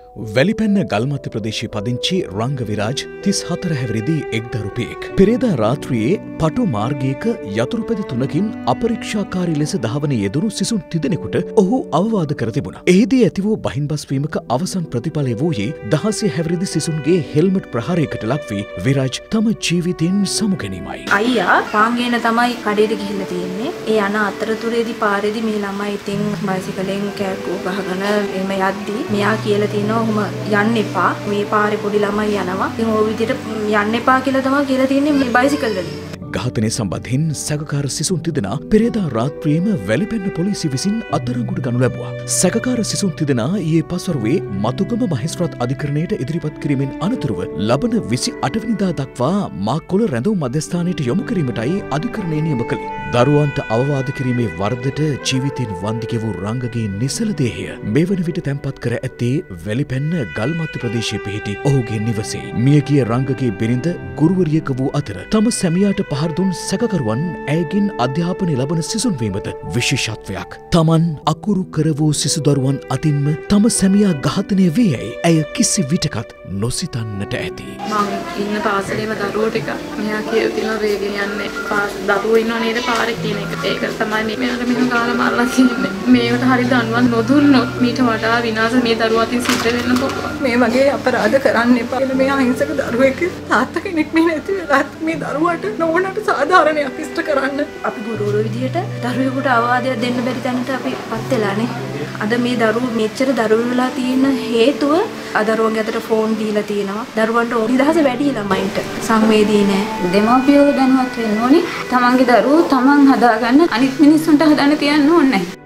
වැලිපැන්න ගල්මත්ත ප්‍රදේශයේ පදිංචි රංග විරාජ් 34 හැවිරිදි එක් දරුපියෙක්. පෙරේදා රාත්‍රියේ පටු මාර්ගයක යතුරුපැදි 3කින් අපරීක්ෂාකාරී ලෙස දහවන යෙදුණු සිසුන් 3 දෙනෙකුට ඔහු අවවාද කර තිබුණා. එහිදී ඇති වූ බහින්බස් වීමක අවසන් ප්‍රතිඵලය වූයේ 16 හැවිරිදි සිසුන්ගේ හෙල්මට් ප්‍රහාරයකට ලක් වී විරාජ් තම ජීවිතයෙන් සමුගැනීමයි. අයියා පාංගේන තමයි කඩේට ගිහිල්ලා තියෙන්නේ. ඒ යන අතරතුරේදී පාරේදී මේ ළමයි ඉතින් බයිසිකලෙන් කෑකෝ ගහගෙන එම යද්දී මෙයා කියලා තිනවා ඔහොම යන්න එපා. මේ පාරේ පොඩි ළමයි යනවා. ඉතින් ওই විදිහට යන්න එපා කියලා තමයි කියලා තියන්නේ මේ බයිසිකල් වලින්. ඝාතනය සම්බන්ධයෙන් සැකකාර සිසුන් 3 දෙනා පෙරේදා රාත්‍රියේම වැලිපැන්න පොලිසිය විසින් අත්අඩංගුවට ගනු ලැබුවා. සැකකාර සිසුන් 3 දෙනා ඊයේ පස්වරුවේ මතුගම මහේස්ත්‍රාත් අධිකරණයට ඉදිරිපත් කිරීමෙන් අනතුරුව ලබන 28 වෙනිදා දක්වා මාකොළ රැඳවුම් මධ්‍යස්ථානයට යොමු කිරීමටයි අධිකරණය නියම කළේ. දරුවන්ට අවවාද කිරීමේ වරදට ජීවිතෙන් වන්දි ගෙවූ රංගගේ නිසල දේහය මේ වන විට තැන්පත් කර ඇත්තේ වැලිපැන්න ගල්මත්ත ප්‍රදේශයේ පිහිටි ඔහුගේ නිවසේ. මියගිය රංගගේ බිරිඳ ගුරුවරියක වූ අතර තම සැමියාට පහර දුන් සැකකරුවන් ඇයගෙන් අධ්‍යාපනය ලබන සිසුන් වීමද විශේෂත්වයක්. තමන් අකුරු කර වූ සිසු දරුවන් අතින්ම තම සැමියා ඝාතනය වී යයි ඇය කිසි විටකත් නොසිතන්නට ඇති. මම ඉන්න පාසලේම දරුවෝ ටික මෙයා කියලා තිනවා වේගෙන් යන්නේ. දරුවෝ ඉන්නව නේද පාරේ කියන එක. ඒක තමයි මෙයාට මෙහෙම ගාලා මාරලා කියන්නේ. මේකට හරි දන්වන් නොදුන්නොත් මීට වඩා විනාශ මේ දරුවා අතින් සිද්ධ වෙන්න පුළුවන්. මේ වගේ අපරාධ කරන්න එපා. මේ අහිංසක දරුවෙක් තාත්තා කෙනෙක් මේ නැති වෙලා මේ දරුවාට නෝනට සාධාරණයක් ඉෂ්ට කරන්න. අපි ගුරුවරු විදියට දරුවෙකුට අවවාදයක් දෙන්න බැරි තැනට අපි පත් වෙලානේ. අද මේ දරුවෝ මෙච්චර දරුවෝ වෙලා තියෙන හේතුව දරුවන්ගේ අතට ෆෝන් දීලා තියෙනවා. දරුවන්ට නිදහස වැඩි ළමයින්ට සංවේදී නැහැ. දෙමාපියෝ දැනුවත් වෙන්න ඕනේ. තමන්ගේ දරුවෝ තමන් හදාගන්න අනිත් මිනිස්සුන්ට හදන්න තියන්න ඕනේ නැහැ.